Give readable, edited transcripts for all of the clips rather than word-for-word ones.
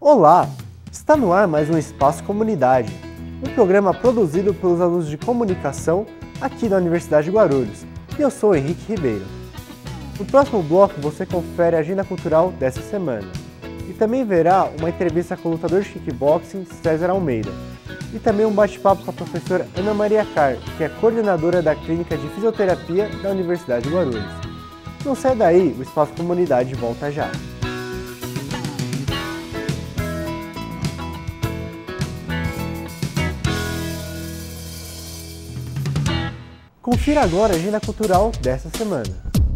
Olá! Está no ar mais um Espaço Comunidade, um programa produzido pelos alunos de comunicação aqui da Universidade de Guarulhos. E eu sou o Henrique Ribeiro. No próximo bloco você confere a agenda cultural dessa semana. E também verá uma entrevista com o lutador de kickboxing César Almeida. E também um bate-papo com a professora Ana Maria Carr, que é coordenadora da Clínica de Fisioterapia da Universidade de Guarulhos. Não sai daí, o Espaço Comunidade volta já. Confira agora a agenda cultural dessa semana.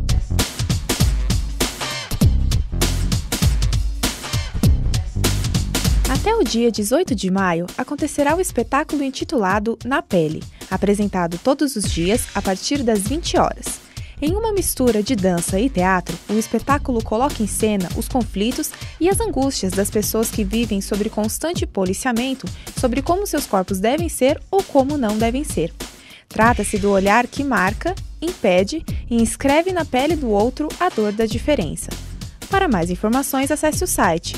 Até o dia 18 de maio, acontecerá o espetáculo intitulado Na Pele, apresentado todos os dias a partir das 20 horas. Em uma mistura de dança e teatro, o espetáculo coloca em cena os conflitos e as angústias das pessoas que vivem sob constante policiamento sobre como seus corpos devem ser ou como não devem ser. Trata-se do olhar que marca, impede e inscreve na pele do outro a dor da diferença. Para mais informações, acesse o site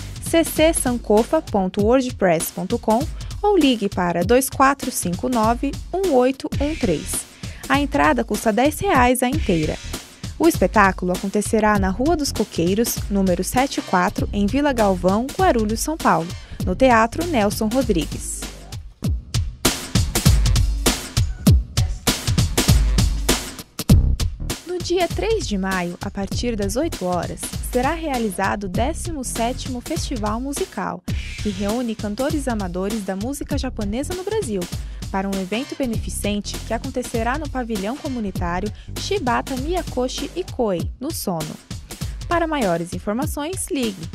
ccsankofa.wordpress.com ou ligue para 2459-1813. A entrada custa R$10 a inteira. O espetáculo acontecerá na Rua dos Coqueiros, número 74, em Vila Galvão, Guarulhos, São Paulo, no Teatro Nelson Rodrigues. No dia 3 de maio, a partir das 8 horas, será realizado o 17º Festival Musical, que reúne cantores amadores da música japonesa no Brasil, para um evento beneficente que acontecerá no pavilhão comunitário Shibata Miyakoshi Ikoei, no Sono. Para maiores informações, ligue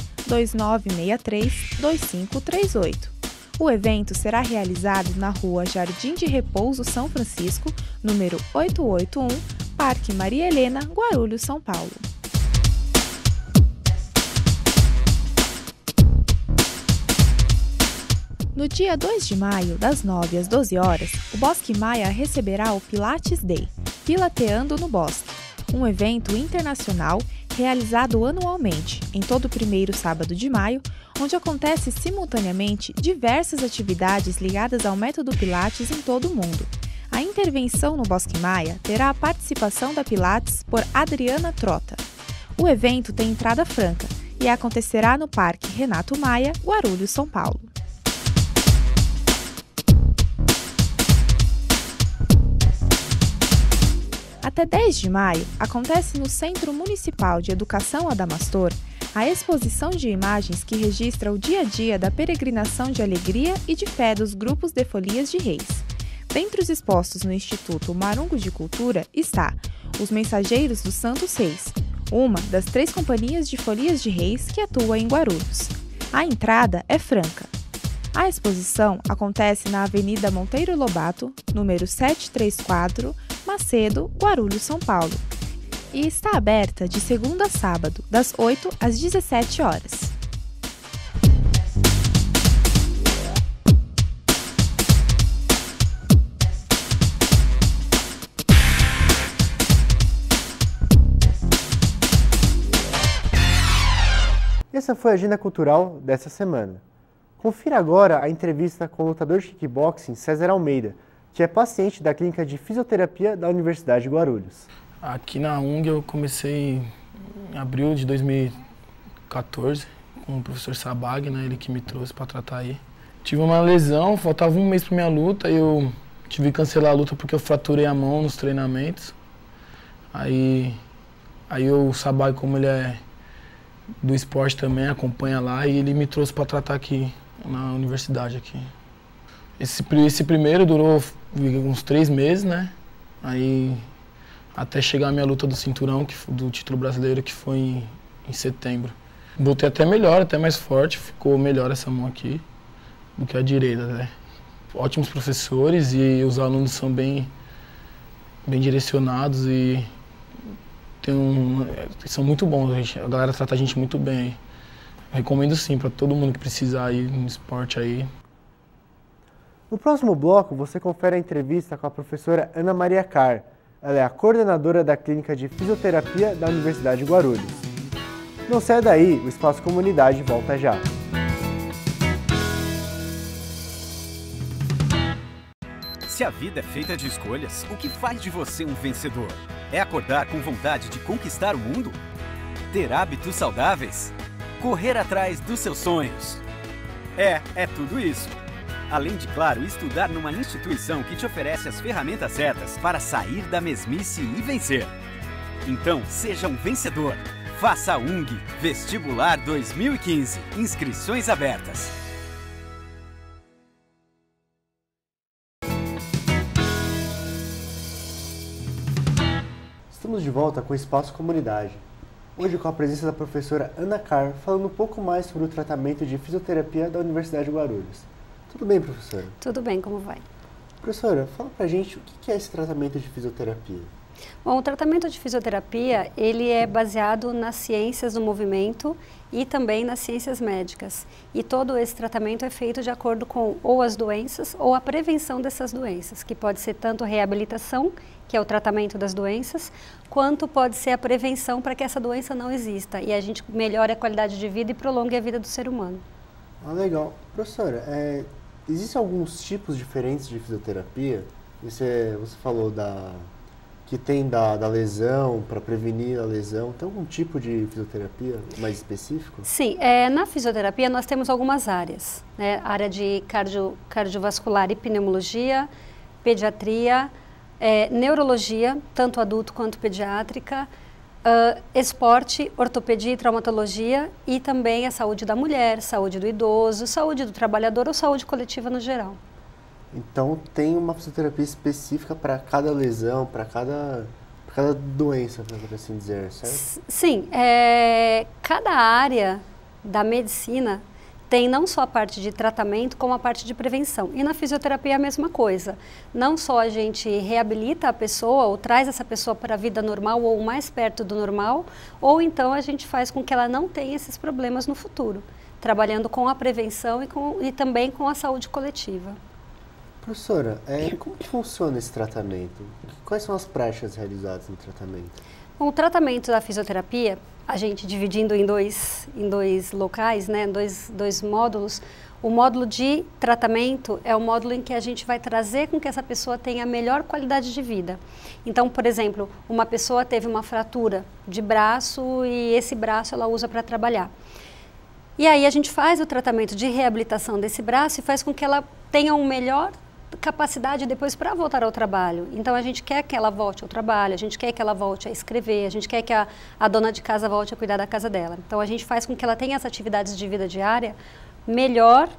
2963-2538. O evento será realizado na Rua Jardim de Repouso São Francisco, número 881, Parque Maria Helena, Guarulhos, São Paulo. No dia 2 de maio, das 9 às 12 horas, o Bosque Maia receberá o Pilates Day, Pilateando no Bosque, um evento internacional realizado anualmente, em todo o primeiro sábado de maio, onde acontece simultaneamente diversas atividades ligadas ao método Pilates em todo o mundo. A intervenção no Bosque Maia terá a participação da Pilates por Adriana Trota. O evento tem entrada franca e acontecerá no Parque Renato Maia, Guarulhos, São Paulo. Até 10 de maio, acontece no Centro Municipal de Educação Adamastor a exposição de imagens que registra o dia a dia da peregrinação de alegria e de fé dos grupos de Folias de Reis. Dentre os expostos no Instituto Marungo de Cultura está Os Mensageiros dos Santos Reis, uma das 3 companhias de Folias de Reis que atua em Guarulhos. A entrada é franca. A exposição acontece na Avenida Monteiro Lobato, número 734, Macedo, Guarulhos, São Paulo, e está aberta de segunda a sábado, das 8 às 17 horas. Essa foi a agenda cultural dessa semana. Confira agora a entrevista com o lutador de kickboxing César Almeida, que é paciente da Clínica de Fisioterapia da Universidade de Guarulhos. Aqui na UNG eu comecei em abril de 2014 com o professor Sabag, né, ele que me trouxe para tratar aí. Tive uma lesão, faltava um mês para minha luta, eu tive que cancelar a luta porque eu fraturei a mão nos treinamentos. Aí o Sabag, como ele é do esporte também, acompanha lá e ele me trouxe para tratar aqui na universidade aqui. Esse primeiro durou uns 3 meses, né? Aí até chegar a minha luta do cinturão, do título brasileiro, que foi em setembro. Voltei até melhor, até mais forte, ficou melhor essa mão aqui do que a direita, né? Ótimos professores e os alunos são bem direcionados e são muito bons, a galera trata a gente muito bem aí. Recomendo sim para todo mundo que precisar ir no esporte aí. No próximo bloco, você confere a entrevista com a professora Ana Maria Carr. Ela é a coordenadora da Clínica de Fisioterapia da Universidade de Guarulhos. Não saia daí, o Espaço Comunidade volta já. Se a vida é feita de escolhas, o que faz de você um vencedor? É acordar com vontade de conquistar o mundo? Ter hábitos saudáveis? Correr atrás dos seus sonhos? É tudo isso. Além de, claro, estudar numa instituição que te oferece as ferramentas certas para sair da mesmice e vencer. Então, seja um vencedor. Faça a UNG Vestibular 2015. Inscrições abertas. Estamos de volta com o Espaço Comunidade. Hoje com a presença da professora Ana Carr, falando um pouco mais sobre o tratamento de fisioterapia da Universidade de Guarulhos. Tudo bem, professora? Tudo bem, como vai? Professora, fala pra gente o que é esse tratamento de fisioterapia. Bom, o tratamento de fisioterapia, ele é baseado nas ciências do movimento e também nas ciências médicas. E todo esse tratamento é feito de acordo com ou as doenças ou a prevenção dessas doenças, que pode ser tanto a reabilitação, que é o tratamento das doenças, quanto pode ser a prevenção para que essa doença não exista e a gente melhore a qualidade de vida e prolongue a vida do ser humano. Ah, legal. Professora, existem alguns tipos diferentes de fisioterapia? Você falou que tem da lesão, para prevenir a lesão. Tem algum tipo de fisioterapia mais específico? Sim, na fisioterapia nós temos algumas áreas, né? Área de cardiovascular e pneumologia, pediatria, neurologia, tanto adulto quanto pediátrica, esporte, ortopedia e traumatologia e também a saúde da mulher, saúde do idoso, saúde do trabalhador ou saúde coletiva no geral. Então tem uma fisioterapia específica para cada lesão, para cada doença, por assim dizer, certo? Sim, cada área da medicina tem não só a parte de tratamento, como a parte de prevenção. E na fisioterapia é a mesma coisa. Não só a gente reabilita a pessoa ou traz essa pessoa para a vida normal ou mais perto do normal, ou então a gente faz com que ela não tenha esses problemas no futuro, trabalhando com a prevenção e também com a saúde coletiva. Professora, como que funciona esse tratamento? Quais são as práticas realizadas no tratamento? Bom, o tratamento da fisioterapia, a gente dividindo em dois locais, né, dois módulos. O módulo de tratamento é o módulo em que a gente vai trazer com que essa pessoa tenha a melhor qualidade de vida. Então, por exemplo, uma pessoa teve uma fratura de braço e esse braço ela usa para trabalhar. E aí a gente faz o tratamento de reabilitação desse braço e faz com que ela tenha uma melhor capacidade depois para voltar ao trabalho. Então a gente quer que ela volte ao trabalho, a gente quer que ela volte a escrever, a gente quer que a dona de casa volte a cuidar da casa dela. Então a gente faz com que ela tenha as atividades de vida diária melhor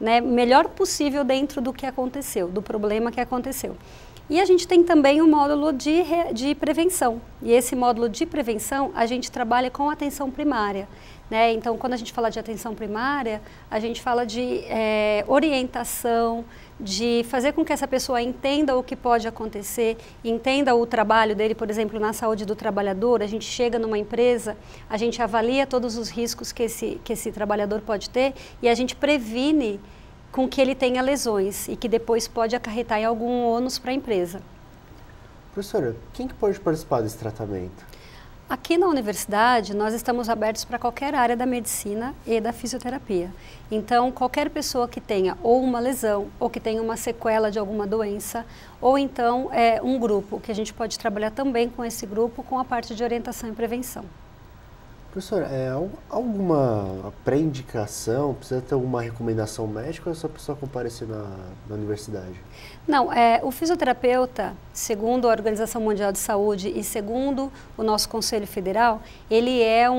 possível dentro do que aconteceu, do problema que aconteceu. E a gente tem também o módulo de prevenção. E esse módulo de prevenção a gente trabalha com atenção primária. Né? Então, quando a gente fala de atenção primária, a gente fala de orientação, de fazer com que essa pessoa entenda o que pode acontecer, entenda o trabalho dele, por exemplo, na saúde do trabalhador. A gente chega numa empresa, a gente avalia todos os riscos que esse trabalhador pode ter e a gente previne com que ele tenha lesões e que depois pode acarretar em algum ônus para a empresa. Professora, quem que pode participar desse tratamento? Aqui na universidade, nós estamos abertos para qualquer área da medicina e da fisioterapia. Então, qualquer pessoa que tenha ou uma lesão, ou que tenha uma sequela de alguma doença, ou então um grupo, que a gente pode trabalhar também com esse grupo, com a parte de orientação e prevenção. Professora, alguma pré-indicação, precisa ter alguma recomendação médica ou é só a pessoa comparecer na universidade? Não, o fisioterapeuta, segundo a Organização Mundial de Saúde e segundo o nosso Conselho Federal, ele é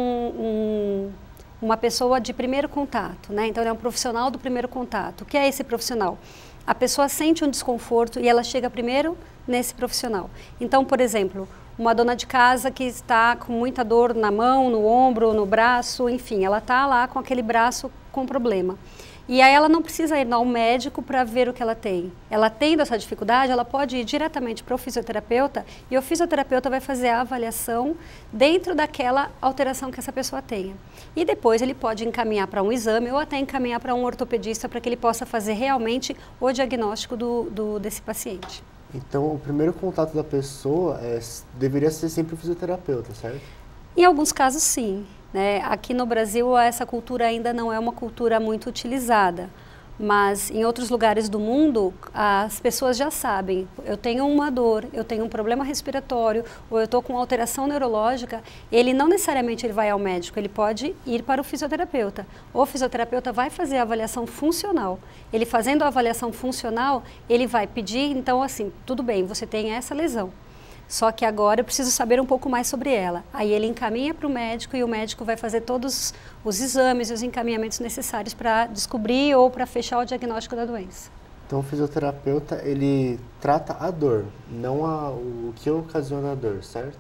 uma pessoa de primeiro contato, né? Então ele é um profissional do primeiro contato. O que é esse profissional? A pessoa sente um desconforto e ela chega primeiro nesse profissional. Então, por exemplo, uma dona de casa que está com muita dor na mão, no ombro, no braço, enfim, ela está lá com aquele braço com problema. E aí ela não precisa ir ao médico para ver o que ela tem. Ela tendo essa dificuldade, ela pode ir diretamente para o fisioterapeuta e o fisioterapeuta vai fazer a avaliação dentro daquela alteração que essa pessoa tenha. E depois ele pode encaminhar para um exame ou até encaminhar para um ortopedista para que ele possa fazer realmente o diagnóstico desse paciente. Então, o primeiro contato da pessoa deveria ser sempre o fisioterapeuta, certo? Em alguns casos, sim. Né? Aqui no Brasil, essa cultura ainda não é uma cultura muito utilizada. Mas em outros lugares do mundo, as pessoas já sabem, eu tenho uma dor, eu tenho um problema respiratório, ou eu estou com alteração neurológica, ele não necessariamente ele vai ao médico, ele pode ir para o fisioterapeuta. O fisioterapeuta vai fazer a avaliação funcional. Ele fazendo a avaliação funcional, ele vai pedir, então assim, tudo bem, você tem essa lesão. Só que agora eu preciso saber um pouco mais sobre ela. Aí ele encaminha para o médico e o médico vai fazer todos os exames e os encaminhamentos necessários para descobrir ou para fechar o diagnóstico da doença. Então o fisioterapeuta, ele trata a dor, não o que ocasiona a dor, certo?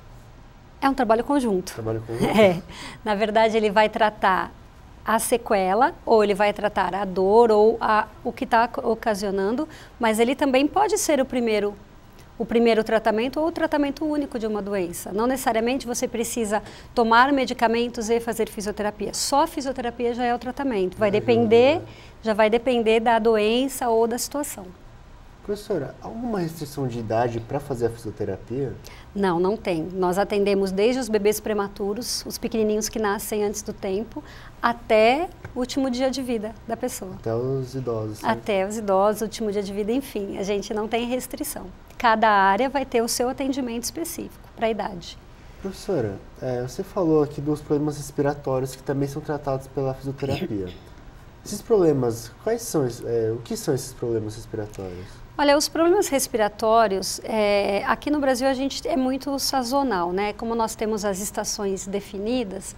É um trabalho conjunto. Trabalho conjunto? Na verdade, ele vai tratar a sequela, ou ele vai tratar a dor ou o que está ocasionando, mas ele também pode ser o primeiro tratamento ou o tratamento único de uma doença. Não necessariamente você precisa tomar medicamentos e fazer fisioterapia. Só a fisioterapia já é o tratamento. Já vai depender da doença ou da situação. Professora, alguma restrição de idade para fazer a fisioterapia? Não, não tem. Nós atendemos desde os bebês prematuros, os pequenininhos que nascem antes do tempo, até o último dia de vida da pessoa. Até os idosos. Certo? Até os idosos, último dia de vida, enfim. A gente não tem restrição. Cada área vai ter o seu atendimento específico para a idade. Professora, você falou aqui dos problemas respiratórios que também são tratados pela fisioterapia. Esses problemas, quais são? O que são esses problemas respiratórios? Olha, os problemas respiratórios, aqui no Brasil a gente é muito sazonal, né? Como nós temos as estações definidas,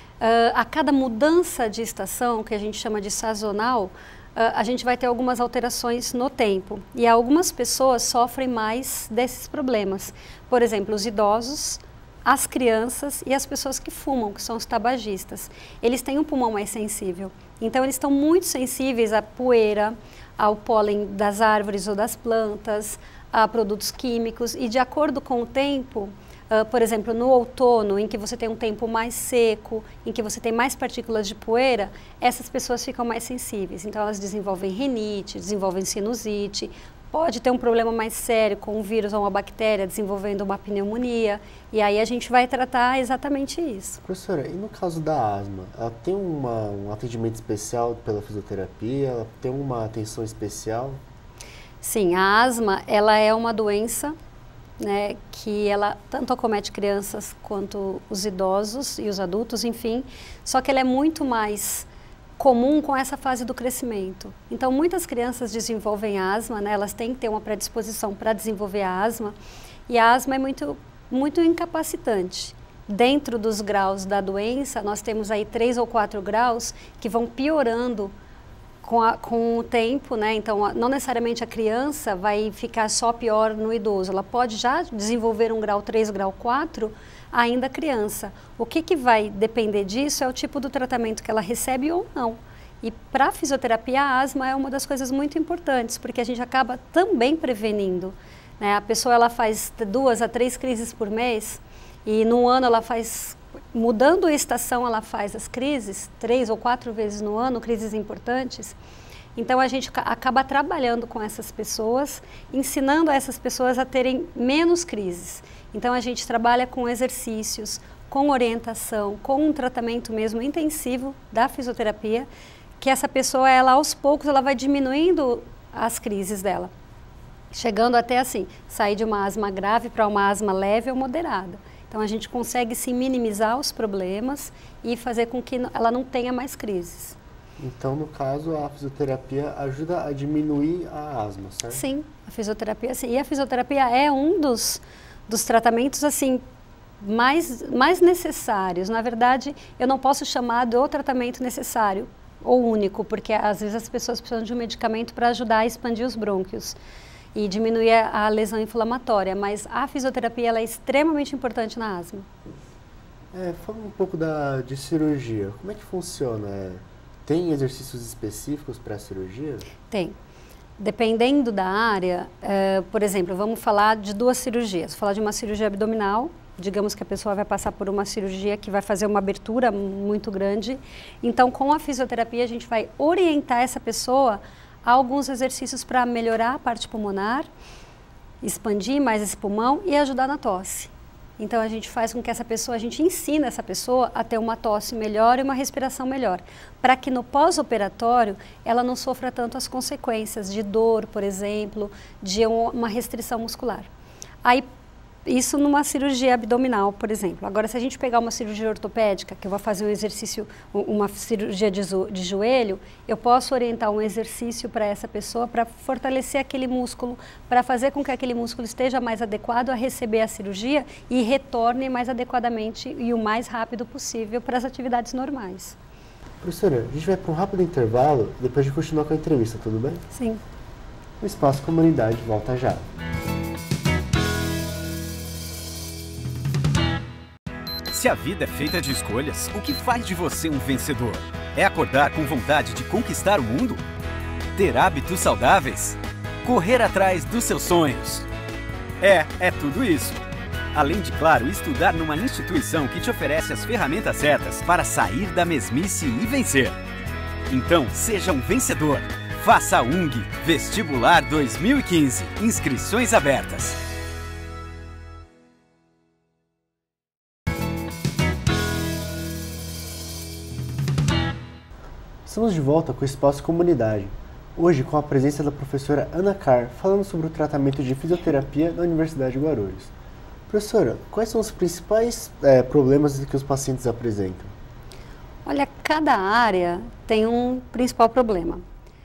a cada mudança de estação, que a gente chama de sazonal, a gente vai ter algumas alterações no tempo. E algumas pessoas sofrem mais desses problemas. Por exemplo, os idosos, as crianças e as pessoas que fumam, que são os tabagistas. Eles têm um pulmão mais sensível. Então, eles estão muito sensíveis à poeira, ao pólen das árvores ou das plantas, a produtos químicos. E de acordo com o tempo, por exemplo, no outono, em que você tem um tempo mais seco, em que você tem mais partículas de poeira, essas pessoas ficam mais sensíveis. Então, elas desenvolvem rinite, desenvolvem sinusite, pode ter um problema mais sério com um vírus ou uma bactéria desenvolvendo uma pneumonia. E aí a gente vai tratar exatamente isso. Professora, e no caso da asma, ela tem um atendimento especial pela fisioterapia? Ela tem uma atenção especial? Sim, a asma, ela é uma doença, né, que ela tanto acomete crianças quanto os idosos e os adultos, enfim, só que ela é muito mais comum com essa fase do crescimento. Então, muitas crianças desenvolvem asma, né, elas têm que ter uma predisposição para desenvolver a asma, e a asma é muito incapacitante. Dentro dos graus da doença, nós temos aí 3 ou 4 graus que vão piorando com o tempo, né? Então, não necessariamente a criança vai ficar só pior no idoso, ela pode já desenvolver um grau 3, grau 4, ainda criança. O que vai depender disso é o tipo do tratamento que ela recebe ou não. E para a fisioterapia, a asma é uma das coisas muito importantes, porque a gente acaba também prevenindo, né? A pessoa ela faz 2 a 3 crises por mês, e no ano ela faz, mudando a estação, ela faz as crises 3 ou 4 vezes no ano, crises importantes. Então, a gente acaba trabalhando com essas pessoas, ensinando essas pessoas a terem menos crises. Então, a gente trabalha com exercícios, com orientação, com um tratamento mesmo intensivo da fisioterapia, que essa pessoa, ela aos poucos, ela vai diminuindo as crises dela. Chegando até assim, sair de uma asma grave para uma asma leve ou moderada. Então, a gente consegue sim minimizar os problemas e fazer com que ela não tenha mais crises. Então, no caso, a fisioterapia ajuda a diminuir a asma, certo? Sim, a fisioterapia sim. E a fisioterapia é um dos tratamentos assim mais necessários. Na verdade, eu não posso chamar de tratamento necessário ou único, porque às vezes as pessoas precisam de um medicamento para ajudar a expandir os brônquios e diminuir a lesão inflamatória, mas a fisioterapia ela é extremamente importante na asma. Fala um pouco de cirurgia. Como é que funciona? Tem exercícios específicos para a cirurgia? Tem. Dependendo da área, por exemplo, vamos falar de 2 cirurgias. Vou falar de uma cirurgia abdominal, digamos que a pessoa vai passar por uma cirurgia que vai fazer uma abertura muito grande. Então, com a fisioterapia, a gente vai orientar essa pessoa a alguns exercícios para melhorar a parte pulmonar, expandir mais esse pulmão e ajudar na tosse. Então a gente faz com que essa pessoa, a gente ensina essa pessoa a ter uma tosse melhor e uma respiração melhor, para que no pós-operatório ela não sofra tanto as consequências de dor, por exemplo, de uma restrição muscular. Aí, isso numa cirurgia abdominal, por exemplo. Agora, se a gente pegar uma cirurgia ortopédica, que eu vou fazer um exercício, uma cirurgia de joelho, eu posso orientar um exercício para essa pessoa para fortalecer aquele músculo, para fazer com que aquele músculo esteja mais adequado a receber a cirurgia e retorne mais adequadamente e o mais rápido possível para as atividades normais. Professora, a gente vai para um rápido intervalo, depois de continuar com a entrevista, tudo bem? Sim. O Espaço Comunidade volta já. Se a vida é feita de escolhas, o que faz de você um vencedor? É acordar com vontade de conquistar o mundo? Ter hábitos saudáveis? Correr atrás dos seus sonhos? É tudo isso. Além de, claro, estudar numa instituição que te oferece as ferramentas certas para sair da mesmice e vencer. Então, seja um vencedor. Faça a UNG Vestibular 2015. Inscrições abertas. Estamos de volta com o Espaço Comunidade, hoje com a presença da professora Ana Carr, falando sobre o tratamento de fisioterapia na Universidade de Guarulhos. Professora, quais são os principais problemas que os pacientes apresentam? Olha, cada área tem um principal problema.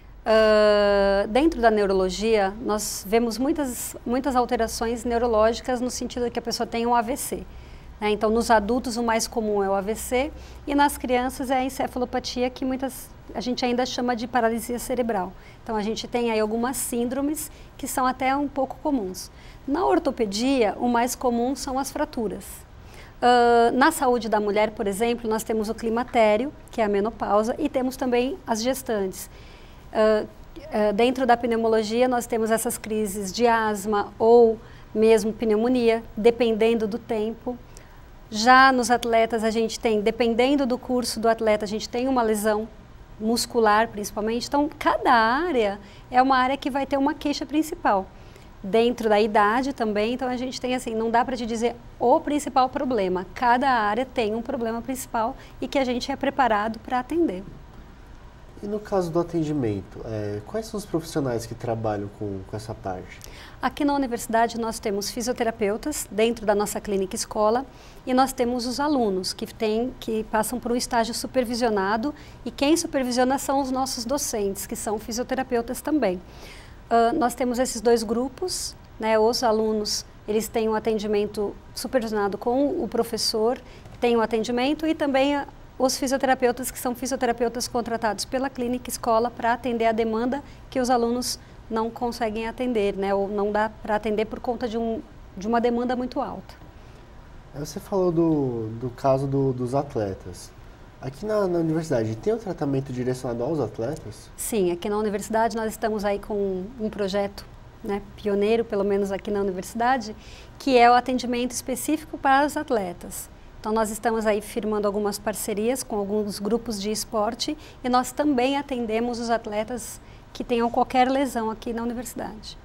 Dentro da neurologia, nós vemos muitas alterações neurológicas no sentido de que a pessoa tem um AVC. Então, nos adultos, o mais comum é o AVC e nas crianças é a encefalopatia, que a gente ainda chama de paralisia cerebral. Então, a gente tem aí algumas síndromes que são até um pouco comuns. Na ortopedia, o mais comum são as fraturas. Na saúde da mulher, por exemplo, nós temos o climatério, que é a menopausa, e temos também as gestantes. Dentro da pneumologia, nós temos essas crises de asma ou mesmo pneumonia, dependendo do tempo. Já nos atletas, a gente tem, dependendo do curso do atleta, a gente tem uma lesão muscular, principalmente. Então, cada área é uma área que vai ter uma queixa principal. Dentro da idade também, então a gente tem assim, não dá para te dizer o principal problema. Cada área tem um problema principal e que a gente é preparado para atender. E no caso do atendimento, quais são os profissionais que trabalham com essa parte? Aqui na universidade nós temos fisioterapeutas dentro da nossa clínica escola e nós temos os alunos que passam por um estágio supervisionado e quem supervisiona são os nossos docentes, que são fisioterapeutas também. Nós temos esses dois grupos, né? Os alunos, eles têm um atendimento supervisionado com o professor, tem um atendimento e também os fisioterapeutas, que são fisioterapeutas contratados pela clínica escola para atender a demanda que os alunos não conseguem atender, né? Ou não dá para atender por conta de uma demanda muito alta. Você falou do caso dos atletas. Aqui na universidade, tem um tratamento direcionado aos atletas? Sim, aqui na universidade nós estamos aí com um projeto, né, pioneiro, pelo menos aqui na universidade, que é o atendimento específico para os atletas. Então, nós estamos aí firmando algumas parcerias com alguns grupos de esporte e nós também atendemos os atletas que tenham qualquer lesão aqui na universidade.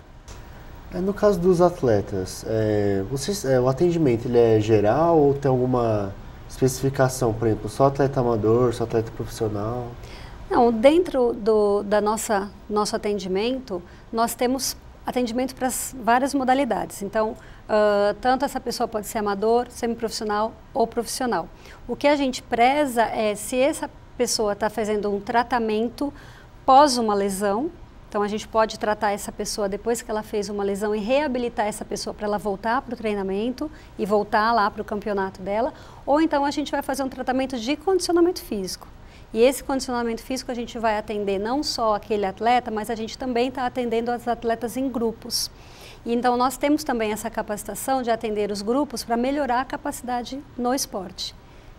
No caso dos atletas, o atendimento ele é geral ou tem alguma especificação, por exemplo, só atleta amador, só atleta profissional? Não, dentro da nosso atendimento, nós temos atendimento para várias modalidades. Então, tanto essa pessoa pode ser amador, semiprofissional ou profissional. O que a gente preza é se essa pessoa está fazendo um tratamento pós uma lesão. Então, a gente pode tratar essa pessoa depois que ela fez uma lesão e reabilitar essa pessoa para ela voltar para o treinamento e voltar lá para o campeonato dela. Ou então, a gente vai fazer um tratamento de condicionamento físico. E esse condicionamento físico a gente vai atender não só aquele atleta, mas a gente também está atendendo os atletas em grupos. E então, nós temos também essa capacitação de atender os grupos para melhorar a capacidade no esporte.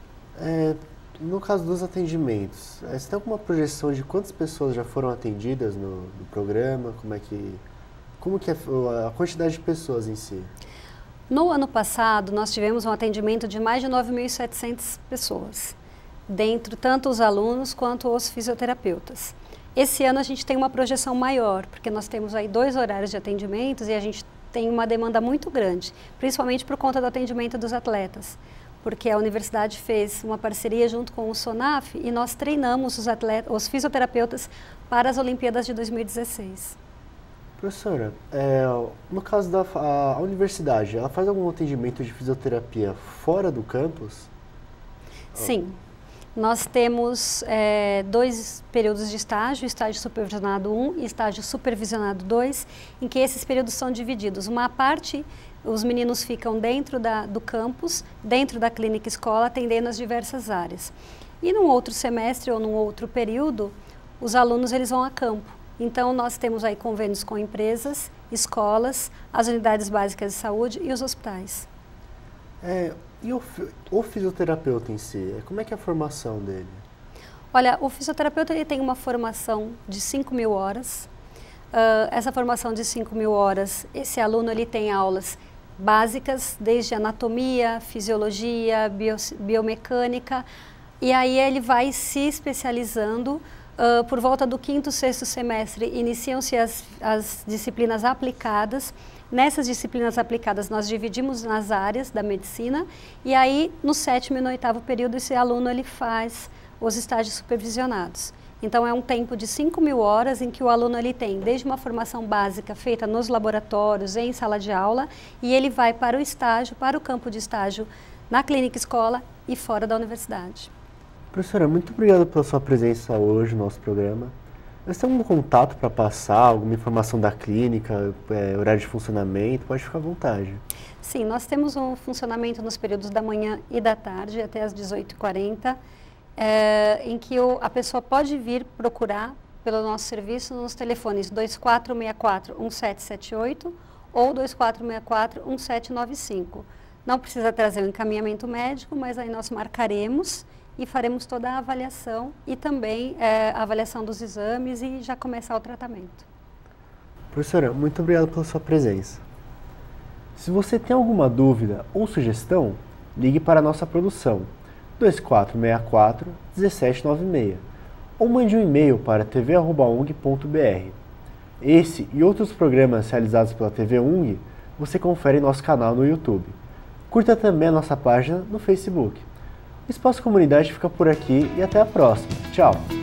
No caso dos atendimentos, você tem alguma projeção de quantas pessoas já foram atendidas no programa? Como que é a quantidade de pessoas em si? No ano passado, nós tivemos um atendimento de mais de 9.700 pessoas, dentro tanto os alunos quanto os fisioterapeutas. Esse ano a gente tem uma projeção maior, porque nós temos aí 2 horários de atendimentos e a gente tem uma demanda muito grande, principalmente por conta do atendimento dos atletas, porque a universidade fez uma parceria junto com o SONAF e nós treinamos os fisioterapeutas para as Olimpíadas de 2016. Professora, no caso da universidade, ela faz algum atendimento de fisioterapia fora do campus? Sim. Nós temos 2 períodos de estágio supervisionado 1 e estágio supervisionado 2, em que esses períodos são divididos. Uma parte, os meninos ficam dentro do campus, dentro da clínica escola, atendendo as diversas áreas. E num outro semestre ou num outro período, os alunos eles vão a campo. Então, nós temos aí convênios com empresas, escolas, as unidades básicas de saúde e os hospitais. E o fisioterapeuta em si, como é que é a formação dele? Olha, o fisioterapeuta ele tem uma formação de 5.000 horas. Essa formação de 5.000 horas, esse aluno ele tem aulas básicas, desde anatomia, fisiologia, biomecânica, e aí ele vai se especializando. Por volta do 5º, 6º semestre, iniciam-se as disciplinas aplicadas. Nessas disciplinas aplicadas, nós dividimos nas áreas da medicina e aí, no 7º e no 8º período, esse aluno ele faz os estágios supervisionados. Então, é um tempo de 5.000 horas em que o aluno ele tem desde uma formação básica feita nos laboratórios, em sala de aula, e ele vai para o estágio, para o campo de estágio na clínica escola e fora da universidade. Professora, muito obrigado pela sua presença hoje no nosso programa. Você tem algum contato para passar, alguma informação da clínica, horário de funcionamento? Pode ficar à vontade. Sim, nós temos um funcionamento nos períodos da manhã e da tarde, até às 18h40, em que a pessoa pode vir procurar pelo nosso serviço nos telefones 2464-1778 ou 2464-1795. Não precisa trazer o encaminhamento médico, mas aí nós marcaremos e faremos toda a avaliação e também a avaliação dos exames e já começar o tratamento. Professora, muito obrigado pela sua presença. Se você tem alguma dúvida ou sugestão, ligue para a nossa produção 2464-1796 ou mande um e-mail para tv@ung.br. Esse e outros programas realizados pela TV UNG você confere em nosso canal no YouTube. Curta também a nossa página no Facebook. O Espaço Comunidade fica por aqui e até a próxima. Tchau!